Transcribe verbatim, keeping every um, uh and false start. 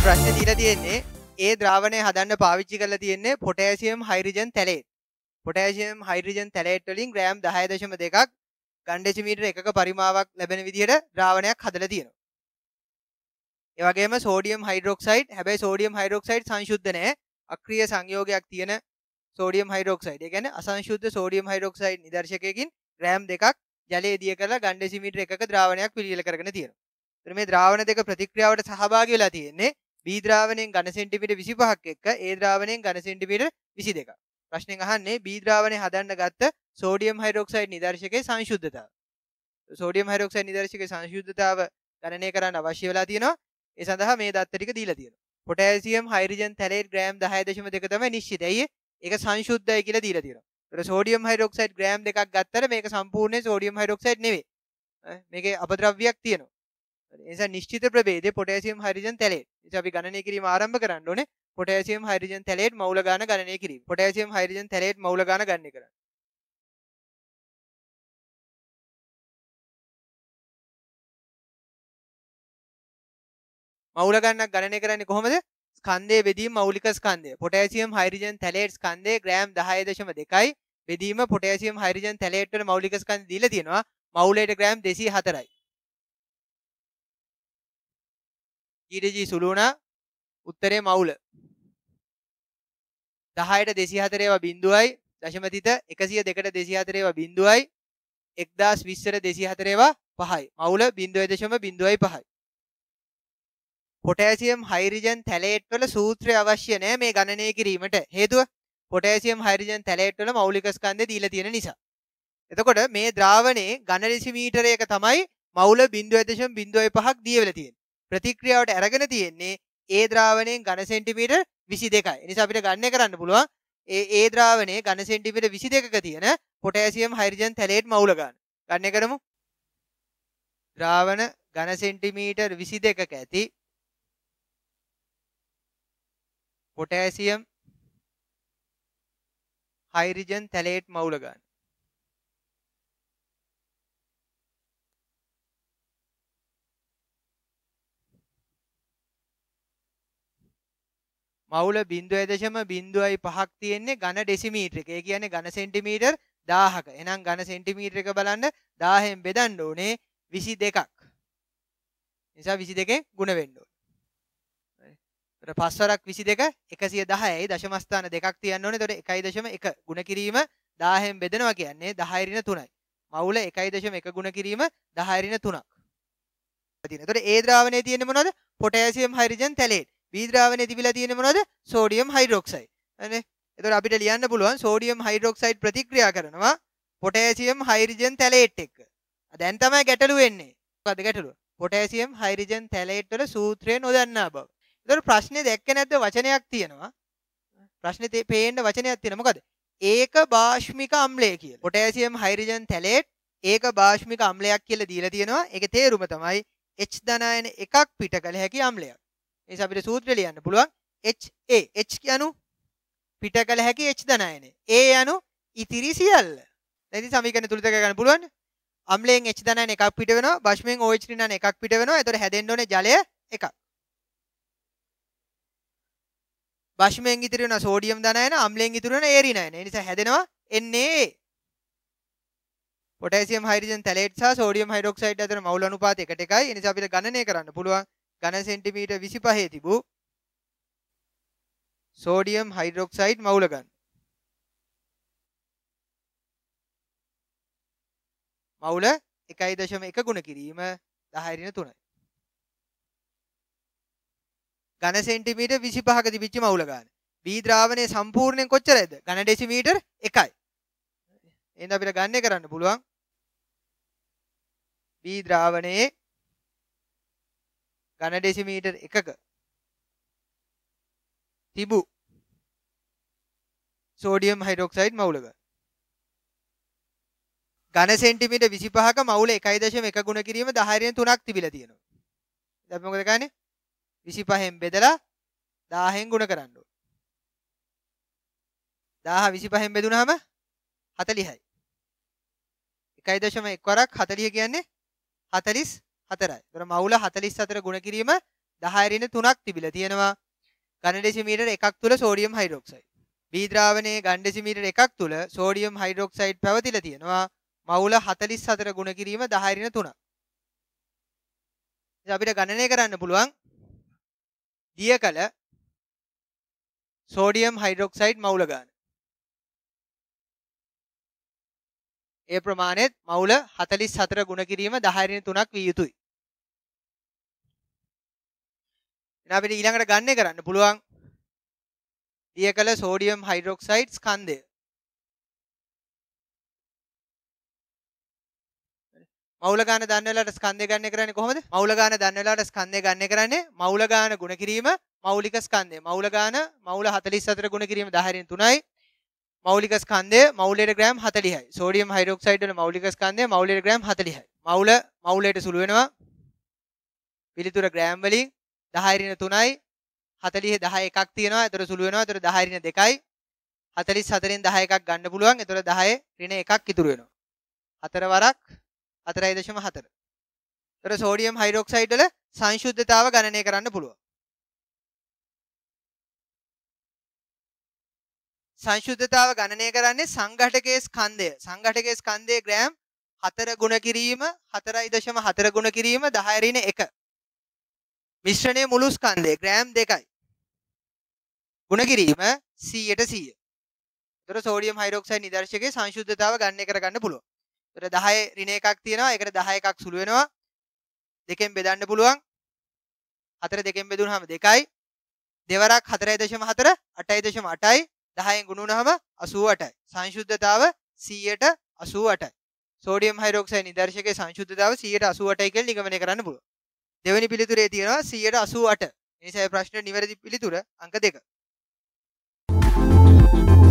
ප්‍රශ්නේ දීලා තියෙන්නේ ඒ ද්‍රාවණය හදන්න පාවිච්චි කරලා තියෙන්නේ potassium hydrogen phthalate. Potassium hydrogen phthalate වලින් ග්‍රෑම් දහය දශම දෙකක් ඝන ඩෙසිමීටර එකක පරිමාවක් ලැබෙන විදිහට ද්‍රාවණයක් හදලා තියෙනවා. ඒ වගේම සෝඩියම් හයිඩ්‍රොක්සයිඩ්, හැබැයි සෝඩියම් හයිඩ්‍රොක්සයිඩ් සංශුද්ධ නැහැ. අක්‍රීය සංයෝගයක් තියෙන සෝඩියම් හයිඩ්‍රොක්සයිඩ්. ඒ කියන්නේ අසංශුද්ධ සෝඩියම් හයිඩ්‍රොක්සයිඩ් නිදර්ශකයකින් ග්‍රෑම් දෙකක් ජලයේ දිය කරලා ඝන ඩෙසිමීටර එකක ද්‍රාවණයක් පිළියෙල කරගෙන තියෙනවා. එතන මේ ද්‍රාවණ දෙක ප්‍රතික්‍රියාවට සහභාගී වෙලා තියෙන්නේ B ද්‍රාවණයෙන් ඝන සෙන්ටිමීටර විසිපහක් එක්ක A ද්‍රාවණයෙන් ඝන සෙන්ටිමීටර විසි දෙකක්. ප්‍රශ්නෙන් අහන්නේ B ද්‍රාවණය හදන්න ගත්ත සෝඩියම් හයිඩ්‍රොක්සයිඩ් නිදර්ශකයේ සංශුද්ධතාව. සෝඩියම් හයිඩ්‍රොක්සයිඩ් නිදර්ශකයේ සංශුද්ධතාව ගණනය කරන්න අවශ්‍ය වෙලා තියෙනවා. ඒ සඳහා මේ දත්ත ටික දීලා තියෙනවා. පොටෑසියම් හයිඩ්‍රජන් තැලේට් ග්‍රෑම් දහය දශම දෙක තමයි නිශ්චිතයි. ඇයි ඒක සංශුද්ධයි කියලා දීලා තියෙනවා. ඒතර සෝඩියම් හයිඩ්‍රොක්සයිඩ් ග්‍රෑම් දෙකක් ගත්තට මේක සම්පූර්ණයෙන් සෝඩියම් හයිඩ්‍රොක්සයිඩ් නෙවෙයි. මේකේ අපද්‍රව්‍යයක් තියෙනවා. ඒ නිසා නිශ්චිත ප්‍රභේදයේ පොටෑසියම් හයිඩ්‍රජන් තැලේට්. ඉතින් අපි ගණනය කිරීම ආරම්භ කරන්න ඕනේ. පොටෑසියම් හයිඩ්‍රජන් තැලේට් මවුල ගාන ගණනය කිරීම. පොටෑසියම් හයිඩ්‍රජන් තැලේට් මවුල ගාන ගණනය කරන්න. මවුල ගණනක් ගණනය කරන්නේ කොහොමද? ස්කන්ධයේ බෙදීම මෞලික ස්කන්ධය. පොටෑසියම් හයිඩ්‍රජන් තැලේට් ස්කන්ධයේ ග්‍රෑම් දහය දශම දෙකයි. බෙදීම පොටෑසියම් හයිඩ්‍රජන් තැලේට් වල මෞලික ස්කන්ධ දීලා තියෙනවා. මවුලයට ග්‍රෑම් දෙසිය හතරයි. ඊටජී සුළු වුණා. උත්තරේ මවුල. දහයට දෙසිය හතර ඒවා බිංදුවයි. දශම තිත එකසිය දෙකට දෙසිය හතර ඒවා බිංදුවයි. එක්දාස් විස්සට දෙසිය හතර ඒවා පහයි. මවුල බිංදුවයි දශම බිංදුවයි පහයි. පොටෑසියම් හයිඩ්‍රජන් තැලේට් වල සූත්‍රය අවශ්‍ය නැහැ මේ ගණනය කිරීමට. හේතුව පොටෑසියම් හයිඩ්‍රජන් තැලේට් වල මෞලික ස්කන්ධය දීලා තියෙන නිසා. එතකොට මේ ද්‍රාවණයේ ඝන ඩෙසිමීටරයක තමයි මවුල බිංදුවයි දශම බිංදුවයි පහක් දීවලා තියෙන්නේ. ප්‍රතික්‍රියාවට අරගෙන තියෙන්නේ A ද්‍රාවණයෙන් ඝන සෙන්ටිමීටර විසි දෙකයි. ඒ නිසා අපිට ගණනය කරන්න පුළුවන් ඒ A ද්‍රාවණයේ ඝන සෙන්ටිමීටර විසි දෙකක තියෙන පොටෑසියම් හයිඩ්‍රජන් තැලේට් මවුල ගන්න. ගණනය කරමු. ද්‍රාවණ ඝන සෙන්ටිමීටර විසි දෙකක ඇති පොටෑසියම් හයිඩ්‍රජන් තැලේට් මවුල ගන්න. මවුල බිංදුවයි දශම බිංදුවයි පහක් තියෙන්නේ ඝන ඩෙසිමීටරයක. ඒ කියන්නේ ඝන සෙන්ටිමීටර් දහයක. එහෙනම් ඝන සෙන්ටිමීටර එක බලන්න දහයෙන් බෙදන්න ඕනේ විසි දෙකක්. නිසා විසි දෙකෙන් ගුණ වෙන්න ඕනේ. ඒතර පස් වරක් විසි දෙක එකසිය දහයයි දශම ස්ථාන දෙකක් තියන්න ඕනේ. ඒතර එකයි දශම එක ගුණ කිරීම දහයෙන් බෙදනවා කියන්නේ දහය ඍණ තුනයි. මවුල එකයි දශම එක ගුණ කිරීම දහය ඍණ තුනක්. ඒතර A ද්‍රාවණයේ තියෙන්නේ මොනවද? Potassium hydrogen phthalate. B ද්‍රාවණයේ තිබිලා තියෙන්නේ මොනවද? Sodium hydroxide. හරිනේ. ඒතකොට අපිට ලියන්න පුළුවන් සෝඩියම් හයිඩ්‍රොක්සයිඩ් ප්‍රතික්‍රියා කරනවා පොටෑසියම් හයිඩ්‍රජන් තැලේට් එක්ක. දැන් තමයි ගැටලුව එන්නේ. මොකද්ද ගැටලුව? පොටෑසියම් හයිඩ්‍රජන් තැලේට් වල සූත්‍රය නොදන්නා බව. ඒතකොට ප්‍රශ්නේ දැක්කේ නැද්ද? වචනයක් තියෙනවා. ප්‍රශ්නේ පේන්න වචනයක් තියෙනවා. මොකද? ඒක භාෂ්මික අම්ලය කියලා. පොටෑසියම් හයිඩ්‍රජන් තැලේට් ඒක භාෂ්මික අම්ලයක් කියලා දීලා තියෙනවා. ඒකේ තේරුම තමයි H ධනායන එකක් පිට කළ හැකි අම්ලයක්. ඒ නිසා අපිට සූත්‍රය ලියන්න පුළුවන් H A H කියනු පිට කළ හැකි H ධනායනය. A යනු ඉතිරි සියල්ල. දැන් ඉතින් සමීකරණ තුලිත ගන්න පුළුවන්. අම්ලයෙන් H ධනායන එකක් පිට වෙනවා. භාෂ්මයෙන් OH ඍණායන එකක් පිට වෙනවා. ඒතකොට හැදෙන්න ඕනේ ජලය එකක්. භාෂ්මයෙන් ඉතිරි වෙන සෝඩියම් ධනායන, අම්ලයෙන් ඉතිරි වෙන A ඍණායන. ඒ නිසා හැදෙනවා Na. පොටෑසියම් හයිඩ්‍රජන් තැලේට් සහ සෝඩියම් හයිඩ්‍රොක්සයිඩ් අතර මවුල අනුපාතය එකට එකයි. ඒ නිසා අපිට ගණනය කරන්න පුළුවන් ඝන සෙන්ටිමීටර විසිපහේ තිබූ සෝඩියම් හයිඩ්‍රොක්සයිඩ් මවුල ගන්න. මවුල එකයි දශම එක ගුණ කිරීම දහය ඍණ තුනයි. ඝන සෙන්ටිමීටර විසිපහක තිබිච්ච මවුල ගන්න. B ද්‍රාවණයේ සම්පූර්ණයෙන් කොච්චරද? ඝන ඩෙසිමීටර එකයි. එහෙනම් අපිට ගණනය කරන්න පුළුවන් B ද්‍රාවණයේ ඝන ඩෙසිමීටර් එකක තිබූ සෝඩියම් හයිඩ්‍රොක්සයිඩ් මවුල ගන්න. ඝන සෙන්ටිමීටර විසිපහක මවුල එකයි දශම එක ගුණ කිරීම දහය ඍණ තුනක් තිබිලා තියෙනවා. දැන් මොකද කරන්නේ? විසිපහෙන් බෙදලා දහයෙන් ගුණ කරන්න ඕනේ. දහය විසිපහෙන් බෙදුනහම හතළිහයි. එකයි දශම එක වරක් හතළිහ කියන්නේ හතළිස් හතරයි. ඒතර මවුල හතළිස් හතර ගුණ කිරීම දහය ඍණ තුනක් තිබිලා තියෙනවා ඝන ඩෙසිමීටර එකක් තුල සෝඩියම් හයිඩ්‍රොක්සයිඩ්. B ද්‍රාවණයේ ඝන ඩෙසිමීටර එකක් තුල සෝඩියම් හයිඩ්‍රොක්සයිඩ් පැවතිලා තියෙනවා මවුල හතළිස් හතර ගුණ කිරීම දහය ඍණ තුනක්. ඉතින් අපිට ගණනය කරන්න පුළුවන් දියකල සෝඩියම් හයිඩ්‍රොක්සයිඩ් මවුල ගාන. ඒ ප්‍රමාණයත් මවුල හතළිස් හතර ගුණ කිරීම දහය ඍණ තුනක් විය යුතුයි. එහෙනම් අපිට ඊළඟට ගණනය කරන්න පුළුවන් දියකල සෝඩියම් හයිඩ්‍රොක්සයිඩ් ස්කන්ධය. මවුල ගාන දන්න වෙලාවට ස්කන්ධය ගණනය කරන්නේ කොහොමද? මවුල ගාන දන්න වෙලාවට ස්කන්ධය ගණනය කරන්නේ මවුල ගාන ගුණ කිරීම මෞලික ස්කන්ධය. මවුල ගාන මවුල හතළිස් හතර ගුණ කිරීම දහය ඍණ තුනයි. මෞලික ස්කන්ධය මවුලයට ග්‍රෑම් හතළිහයි. සෝඩියම් හයිඩ්‍රොක්සයිඩ් වල මෞලික ස්කන්ධය මවුලයට ග්‍රෑම් හතළිහයි. මවුල මවුලයට සුළු වෙනවා. පිළිතුර ග්‍රෑම් වලින් දහය ඍණ තුනයි. හතළිහ දහය එකක් තියෙනවා. ඒතර සුළු වෙනවා. ඒතර දහය ඍණ දෙකයි. හතළිස් හතරෙන් දහය එකක් ගන්න පුළුවන්. ඒතර දහය ඍණ එකක් ඉතුරු වෙනවා. හතර වරක් හතරයි දශම හතර. ඒතර සෝඩියම් හයිඩ්‍රොක්සයිඩ් වල සංශුද්ධතාව ගණනය කරන්න පුළුවන්. සංශුද්ධතාව ගණනය කරන්නේ සංඝටකයේ ස්කන්ධය. සංඝටකයේ ස්කන්ධයේ ග්‍රෑම් හතර ගුණ කිරීම හතරයි දශම හතර ගුණ කිරීම දහය ඍණ එක. මිශ්‍රණයේ මුළු ස්කන්ධය ග්‍රෑම් දෙකයි. ගුණ කිරීම සීයට සීය. ඒතර සෝඩියම් හයිඩ්‍රොක්සයිඩ් නිදර්ශකයේ සංශුද්ධතාව ගණනය කරගන්න පුළුවන්. ඒතර දහය ඍණ එකක් තියෙනවා. ඒකට දහය එකක් සුළු වෙනවා. දෙකෙන් බෙදන්න පුළුවන්. හතර දෙකෙන් බෙදුනහම දෙකයි. දෙවරක් හතරයි දශම හතර අටයි දශම අටයි. දහයෙන් ගුණ වුණාම අසූ අටයි. සංශුද්ධතාව සීයට අසූ අටයි. සෝඩියම් හයිඩ්‍රොක්සයිඩ් නිදර්ශකයේ සංශුද්ධතාව සීයට අසූ අටයි කියලා නිගමනය කරන්න පුළුවන්. දෙවෙනි පිළිතුරේ තියෙනවා සීයට අසූ අට. මේ නිසා ප්‍රශ්නේ නිවැරදි පිළිතුර අංක දෙක.